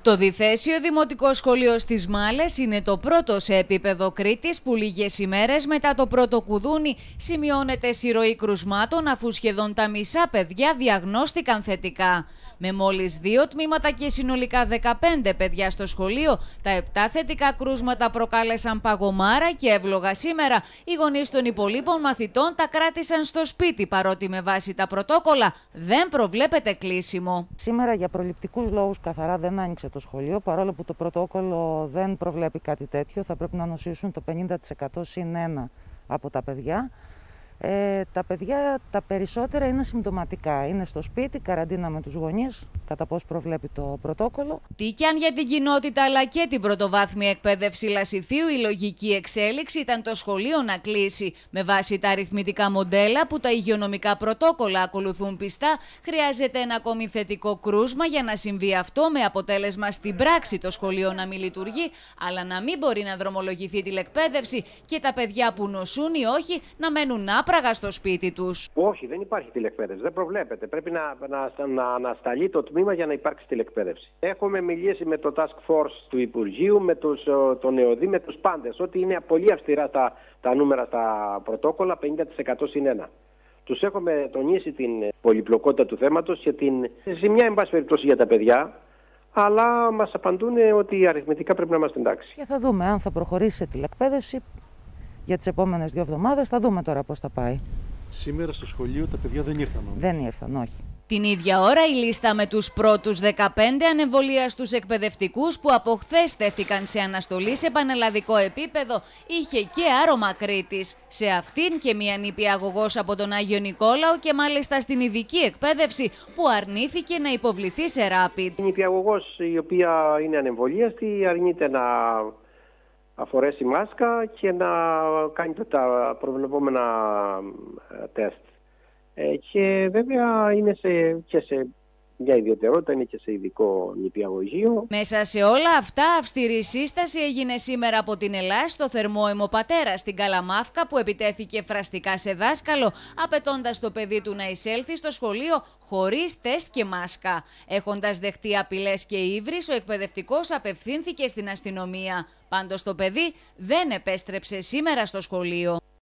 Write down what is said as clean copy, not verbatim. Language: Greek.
Το Διθέσιο Δημοτικό Σχολείο στις Μάλες είναι το πρώτο σε επίπεδο Κρήτης που λίγες ημέρες μετά το πρώτο κουδούνι σημειώνεται συρροή κρουσμάτων, αφού σχεδόν τα μισά παιδιά διαγνώστηκαν θετικά. Με μόλις 2 τμήματα και συνολικά 15 παιδιά στο σχολείο, τα 7 θετικά κρούσματα προκάλεσαν παγωμάρα και εύλογα σήμερα οι γονείς των υπολείπων μαθητών τα κράτησαν στο σπίτι, παρότι με βάση τα πρωτόκολλα δεν προβλέπεται κλείσιμο. Σήμερα για προληπτικούς λόγους καθαρά δεν άνοιξε το σχολείο, παρόλο που το πρωτόκολλο δεν προβλέπει κάτι τέτοιο. Θα πρέπει να νοσήσουν το 50% συν 1 από τα παιδιά. Τα παιδιά τα περισσότερα είναι συμπτωματικά. Είναι στο σπίτι, καραντίνα με τους γονείς, κατά πώς προβλέπει το πρωτόκολλο. Τι κι αν για την κοινότητα αλλά και την πρωτοβάθμια εκπαίδευση Λασιθίου η λογική εξέλιξη ήταν το σχολείο να κλείσει. Με βάση τα αριθμητικά μοντέλα που τα υγειονομικά πρωτόκολλα ακολουθούν πιστά, χρειάζεται ένα ακόμη θετικό κρούσμα για να συμβεί αυτό, με αποτέλεσμα στην πράξη το σχολείο να μην λειτουργεί, αλλά να μην μπορεί να δρομολογηθεί τηλεκπαίδευση και τα παιδιά που νοσούν ή όχι να μένουν άπραγα στο σπίτι τους. Όχι, δεν υπάρχει τηλεκπαίδευση. Δεν προβλέπεται. Πρέπει να ανασταλεί το τμήμα για να υπάρξει τηλεκπαίδευση. Έχουμε μιλήσει με το Task Force του Υπουργείου, με τον ΕΟΔΗ, με τους πάντες, ότι είναι πολύ αυστηρά τα νούμερα στα πρωτόκολλα, 50% συν 1. Τους έχουμε τονίσει την πολυπλοκότητα του θέματος και την ζημιά, εν πάση περιπτώσει, για τα παιδιά, αλλά μας απαντούν ότι αριθμητικά πρέπει να είμαστε εντάξει. Και θα δούμε αν θα προχωρήσει σε τηλεκπαίδευση για τις επόμενες 2 εβδομάδες. Θα δούμε τώρα πώς θα πάει. Σήμερα στο σχολείο τα παιδιά δεν ήρθαν όμως. Δεν ήρθαν, όχι. Την ίδια ώρα η λίστα με τους πρώτους 15 ανεμβολίαστους εκπαιδευτικούς που από χθες τέθηκαν σε αναστολή σε πανελλαδικό επίπεδο είχε και άρωμα Κρήτης. Σε αυτήν και μία νηπιαγωγός από τον Άγιο Νικόλαο και μάλιστα στην ειδική εκπαίδευση που αρνήθηκε να υποβληθεί σε rapid. Η νηπιαγωγός, η οποία είναι ανεμβολίαστη, αρνείται να αφορέσει μάσκα και να κάνει τα προβλεπόμενα τεστ. Και βέβαια είναι και σε μια ιδιαιτερότητα, είναι και σε ειδικό νηπιαγωγείο. Μέσα σε όλα αυτά, αυστηρή σύσταση έγινε σήμερα από την Ελλάς στο θερμόαιμο πατέρα στην Καλαμάφκα, που επιτέθηκε φραστικά σε δάσκαλο, απαιτώντας το παιδί του να εισέλθει στο σχολείο χωρίς τεστ και μάσκα. Έχοντας δεχτεί απειλές και ύβρις, ο εκπαιδευτικός απευθύνθηκε στην αστυνομία. Πάντως το παιδί δεν επέστρεψε σήμερα στο σχολείο.